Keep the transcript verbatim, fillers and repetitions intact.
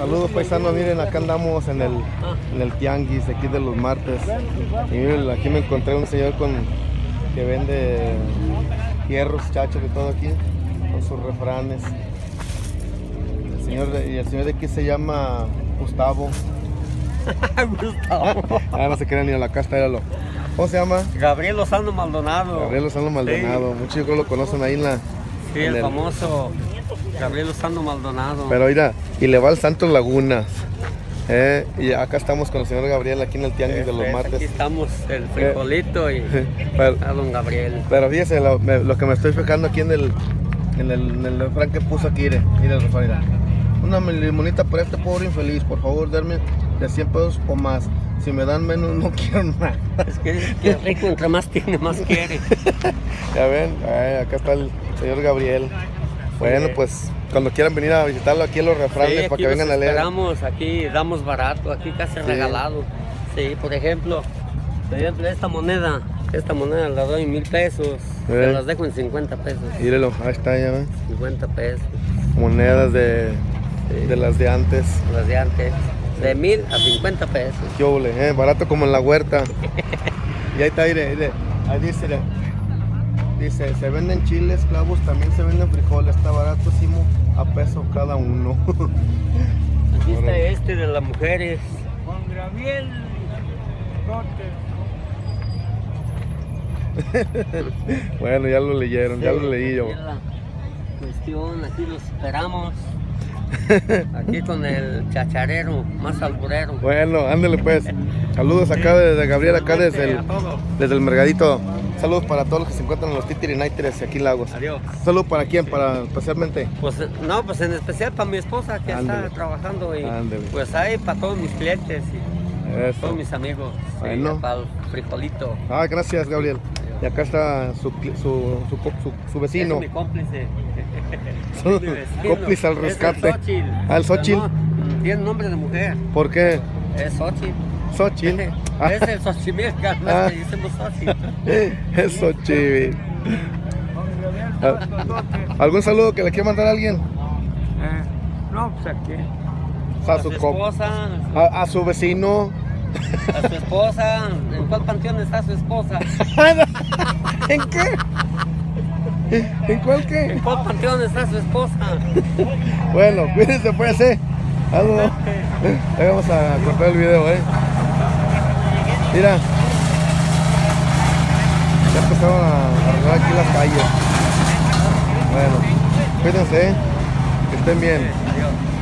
Saludos paisanos, miren, acá andamos en el, en el tianguis aquí de los martes. Y miren, aquí me encontré un señor con que vende hierros, chachos y todo aquí, con sus refranes. El señor de, y el señor de aquí se llama Gustavo. Gustavo. Ah, no se crean ni a la casta, éralo. ¿Cómo se llama? Gabriel Lozano Maldonado. Gabriel Lozano Maldonado. Sí. Muchos yo creo lo conocen ahí en la... Sí, en el, el famoso Gabriel Lozano Maldonado. Pero mira, y le va al Santos Lagunas. Eh, y acá estamos con el señor Gabriel aquí en el tianguis de los Pues, martes. Aquí estamos, el frijolito y pero, a don Gabriel. Pero fíjese, lo, me, lo que me estoy fijando aquí en el, en el, en el refrán que puso aquí, mire, mire el refrán, mira. Una limonita para este pobre infeliz, por favor, darme de cien pesos o más. Si me dan menos, no quiero nada. Es que es que el rico entre más tiene, más quiere. Ya ven, ay, acá está el señor Gabriel. Bueno, sí. Pues cuando quieran venir a visitarlo aquí en los refranes, sí, para que vengan a leer. Esperamos, aquí damos barato, aquí casi sí. Regalado. Sí, por ejemplo, por ejemplo, esta moneda, esta moneda la doy mil pesos, se ¿Eh? Las dejo en cincuenta pesos. Mírelo, ahí está ya, ¿ven? cincuenta pesos. Monedas de, sí. de las de antes. Las de antes. De mil a cincuenta pesos. Qué ole, eh, barato como en la huerta. Y ahí está, mire, mire, ahí dice, mire, dice, se venden chiles, clavos, también se venden frijoles, está baratísimo, a peso cada uno. Aquí está este de las mujeres. Juan Gabriel Bueno, ya lo leyeron, sí, ya lo leí yo. La cuestión, aquí los esperamos. Aquí con el chacharero, más alburero. Bueno, ándale pues. Saludos acá desde Gabriel, acá desde el, desde el mergadito. Saludos para todos los que se encuentran en los Titirináiteres aquí en Lagos. Adiós. Saludos para quién, para especialmente. Pues no, pues en especial para mi esposa que ándale. Está trabajando y ándale. Pues ahí para todos mis clientes y eso. Todos mis amigos. Bueno. Sí, para el frijolito. Ah, gracias Gabriel. Y acá está su, su, su, su, su vecino. Es mi cómplice. Su cómplice al rescate. Es el Xochitl. Ah, el Xochitl. No, tiene nombre de mujer. ¿Por qué? Es Xochitl. Xochitl. Ah. Es el Xochimilca, no ah. Le decimos Xochitl. Es Xochitl. ¿Algún saludo que le quiera mandar a alguien? Eh, no, pues aquí. A, a su, su esposa. A, a su vecino. A su esposa. ¿En cuál panteón está su esposa? ¿En qué? ¿En cuál qué? ¿En cuál panteón está su esposa? Bueno, cuídense pues, eh. Algo. Ahí vamos a cortar el video, eh. Mira. Ya empezaron a arreglar aquí las calles. Bueno, cuídense, eh. Que estén bien.